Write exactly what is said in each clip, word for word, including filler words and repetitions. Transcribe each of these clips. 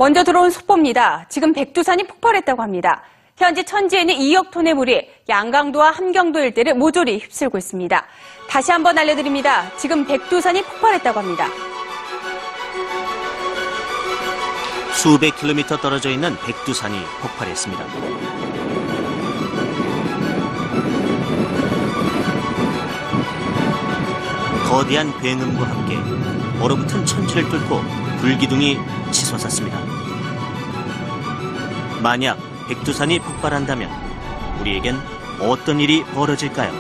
먼저 들어온 속보입니다. 지금 백두산이 폭발했다고 합니다. 현재 천지에는 이억 톤의 물이 양강도와 함경도 일대를 모조리 휩쓸고 있습니다. 다시 한번 알려드립니다. 지금 백두산이 폭발했다고 합니다. 수백 킬로미터 떨어져 있는 백두산이 폭발했습니다. 거대한 굉음과 함께 얼어붙은 천지를 뚫고 불기둥이 치솟았습니다. 만약 백두산이 폭발한다면 우리에겐 어떤 일이 벌어질까요?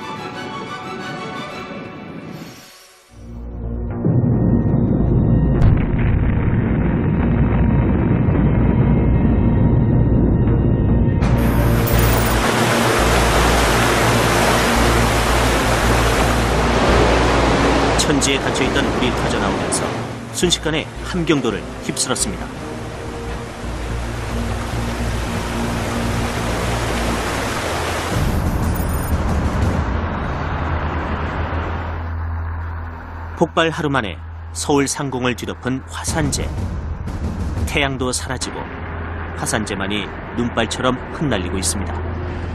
천지에 갇혀있던 물이 터져나오면서 순식간에 함경도를 휩쓸었습니다. 폭발 하루 만에 서울 상공을 뒤덮은 화산재. 태양도 사라지고 화산재만이 눈발처럼 흩날리고 있습니다.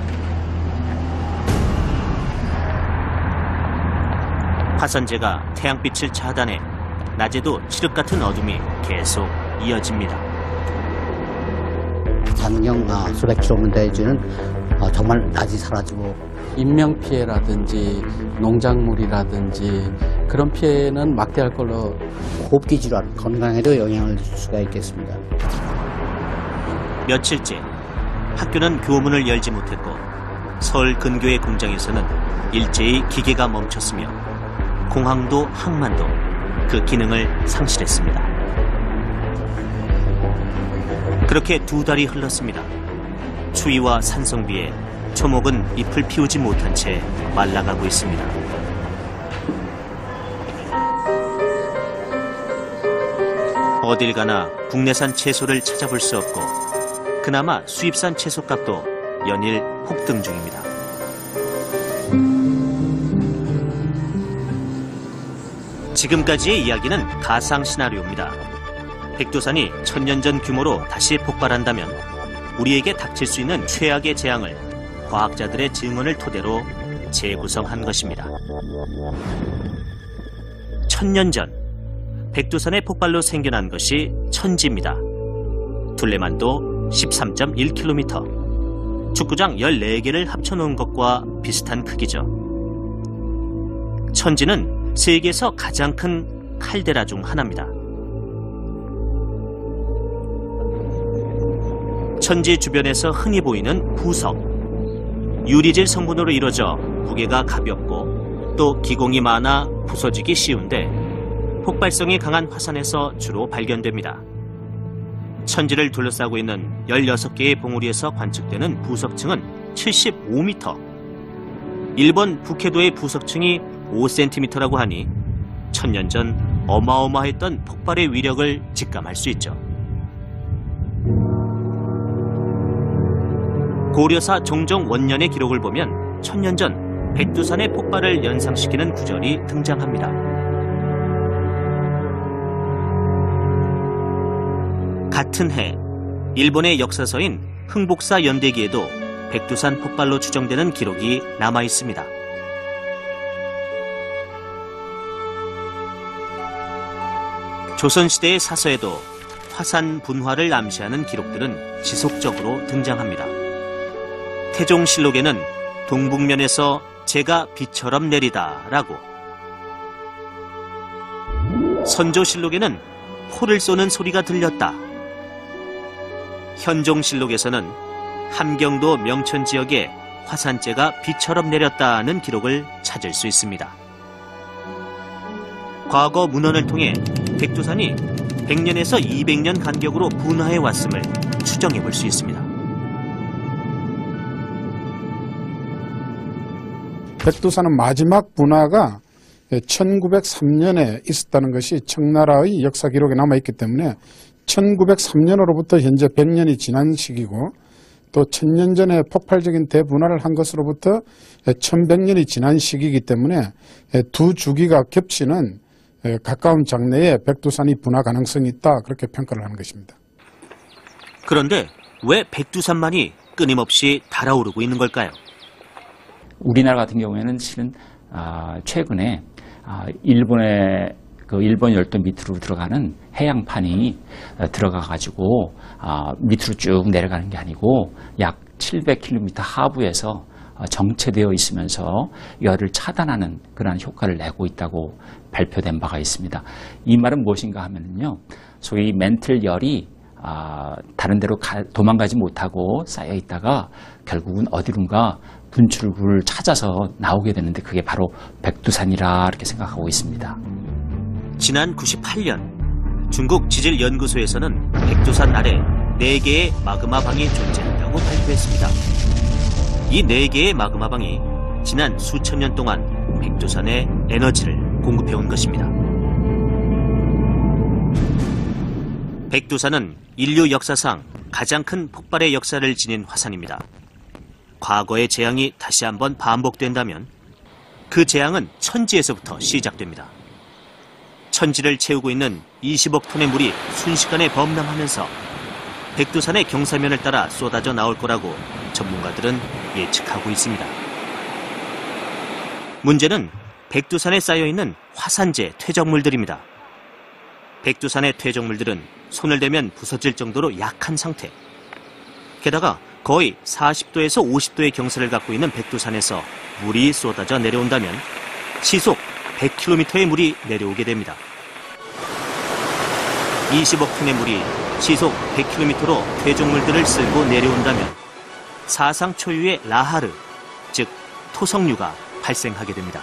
화산재가 태양빛을 차단해 낮에도 칠흑 같은 어둠이 계속 이어집니다. 반경 아, 수백 킬로미터에 주는 어, 정말 낮이 사라지고 인명피해라든지 농작물이라든지 그런 피해는 막대할 걸로. 호흡기 질환, 건강에도 영향을 줄 수가 있겠습니다. 며칠째 학교는 교문을 열지 못했고 서울 근교의 공장에서는 일제히 기계가 멈췄으며 공항도 항만도 그 기능을 상실했습니다. 그렇게 두 달이 흘렀습니다. 추위와 산성비에 초목은 잎을 피우지 못한 채 말라가고 있습니다. 어딜 가나 국내산 채소를 찾아볼 수 없고 그나마 수입산 채소값도 연일 폭등 중입니다. 지금까지의 이야기는 가상 시나리오입니다. 백두산이 천년 전 규모로 다시 폭발한다면 우리에게 닥칠 수 있는 최악의 재앙을 과학자들의 증언을 토대로 재구성한 것입니다. 천년 전 백두산의 폭발로 생겨난 것이 천지입니다. 둘레만도 십삼 점 일 킬로미터, 축구장 열네 개를 합쳐놓은 것과 비슷한 크기죠. 천지는 세계에서 가장 큰 칼데라 중 하나입니다. 천지 주변에서 흔히 보이는 부석, 유리질 성분으로 이루어져 무게가 가볍고 또 기공이 많아 부서지기 쉬운데 폭발성이 강한 화산에서 주로 발견됩니다. 천지를 둘러싸고 있는 열여섯 개의 봉우리에서 관측되는 부석층은 칠십오 미터, 일본 북해도의 부석층이 오 센티미터라고 하니 천년 전 어마어마했던 폭발의 위력을 직감할 수 있죠. 고려사 종종 원년의 기록을 보면 천년 전 백두산의 폭발을 연상시키는 구절이 등장합니다. 같은 해 일본의 역사서인 흥복사 연대기에도 백두산 폭발로 추정되는 기록이 남아 있습니다. 조선시대의 사서에도 화산 분화를 암시하는 기록들은 지속적으로 등장합니다. 태종실록에는 동북면에서 재가 비처럼 내리다라고, 선조실록에는 포를 쏘는 소리가 들렸다, 현종실록에서는 함경도 명천 지역에 화산재가 비처럼 내렸다는 기록을 찾을 수 있습니다. 과거 문헌을 통해 백두산이 백 년에서 이백 년 간격으로 분화해 왔음을 추정해 볼 수 있습니다. 백두산은 마지막 분화가 천구백삼 년에 있었다는 것이 청나라의 역사 기록에 남아있기 때문에 천구백삼 년으로부터 현재 백 년이 지난 시기고 또 천년 전에 폭발적인 대분화를 한 것으로부터 천백 년이 지난 시기이기 때문에 두 주기가 겹치는 가까운 장래에 백두산이 분화 가능성이 있다, 그렇게 평가를 하는 것입니다. 그런데 왜 백두산만이 끊임없이 달아오르고 있는 걸까요? 우리나라 같은 경우에는 실은 아, 최근에 아, 일본의 그 일본 열도 밑으로 들어가는 해양판이 어, 들어가가지고 아, 밑으로 쭉 내려가는 게 아니고 약 칠백 킬로미터 하부에서 어, 정체되어 있으면서 열을 차단하는 그러한 효과를 내고 있다고 발표된 바가 있습니다. 이 말은 무엇인가 하면요, 소위 멘틀 열이 아, 다른 데로 가, 도망가지 못하고 쌓여 있다가 결국은 어디론가 분출구를 찾아서 나오게 되는데 그게 바로 백두산이라 이렇게 생각하고 있습니다. 지난 구십팔 년 중국 지질연구소에서는 백두산 아래 네 개의 마그마방이 존재한다고 발표했습니다. 이 네 개의 마그마방이 지난 수천 년 동안 백두산에 에너지를 공급해온 것입니다. 백두산은 인류 역사상 가장 큰 폭발의 역사를 지닌 화산입니다. 과거의 재앙이 다시 한번 반복된다면 그 재앙은 천지에서부터 시작됩니다. 천지를 채우고 있는 이십억 톤의 물이 순식간에 범람하면서 백두산의 경사면을 따라 쏟아져 나올 거라고 전문가들은 예측하고 있습니다. 문제는 백두산에 쌓여있는 화산재 퇴적물들입니다. 백두산의 퇴적물들은 손을 대면 부서질 정도로 약한 상태. 게다가 거의 사십 도에서 오십 도의 경사를 갖고 있는 백두산에서 물이 쏟아져 내려온다면 시속 백 킬로미터의 물이 내려오게 됩니다. 이십억 톤의 물이 시속 백 킬로미터로 퇴적물들을 쓸고 내려온다면 사상 초유의 라하르, 즉 토성류가 발생하게 됩니다.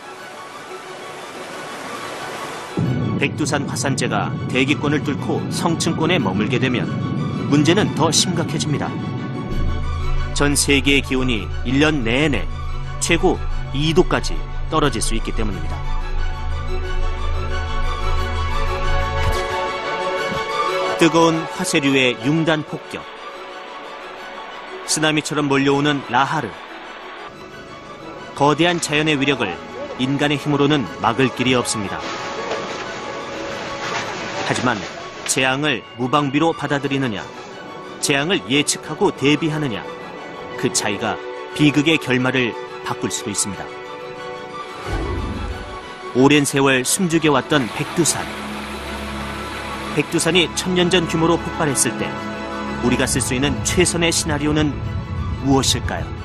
백두산 화산재가 대기권을 뚫고 성층권에 머물게 되면 문제는 더 심각해집니다. 전 세계의 기온이 일 년 내내 최고 이 도까지 떨어질 수 있기 때문입니다. 뜨거운 화쇄류의 융단 폭격, 쓰나미처럼 몰려오는 라하르, 거대한 자연의 위력을 인간의 힘으로는 막을 길이 없습니다. 하지만 재앙을 무방비로 받아들이느냐, 재앙을 예측하고 대비하느냐, 그 차이가 비극의 결말을 바꿀 수도 있습니다. 오랜 세월 숨죽여왔던 백두산. 백두산이 천년 전 규모로 폭발했을 때 우리가 쓸 수 있는 최선의 시나리오는 무엇일까요?